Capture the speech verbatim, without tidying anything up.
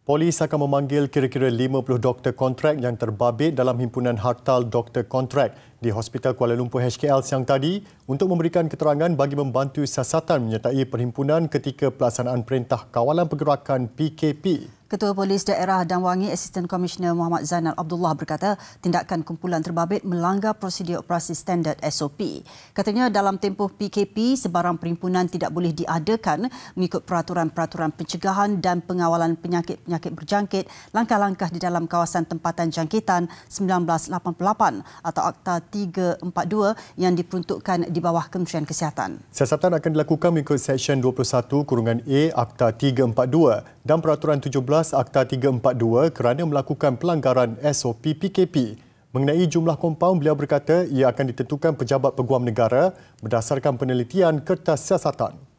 Polis akan memanggil kira-kira lima puluh doktor kontrak yang terbabit dalam himpunan hartal doktor kontrak di Hospital Kuala Lumpur H K L siang tadi untuk memberikan keterangan bagi membantu siasatan menyertai perhimpunan ketika pelaksanaan Perintah Kawalan Pergerakan P K P. Ketua Polis Daerah Dan Wangi Asisten Komisioner Muhammad Zainal Abdullah berkata tindakan kumpulan terbabit melanggar prosedur operasi standard S O P. Katanya dalam tempoh P K P, sebarang perhimpunan tidak boleh diadakan mengikut peraturan-peraturan pencegahan dan pengawalan penyakit-penyakit berjangkit, langkah-langkah di dalam kawasan tempatan jangkitan seribu sembilan ratus lapan puluh lapan atau Akta tiga empat dua yang diperuntukkan di bawah Kementerian Kesihatan. Siasatan akan dilakukan mengikut Seksyen dua puluh satu kurungan A Akta tiga empat dua dan Peraturan tujuh belas Akta tiga empat dua kerana melakukan pelanggaran S O P P K P. Mengenai jumlah kompaun, beliau berkata ia akan ditentukan Pejabat Peguam Negara berdasarkan penelitian kertas siasatan.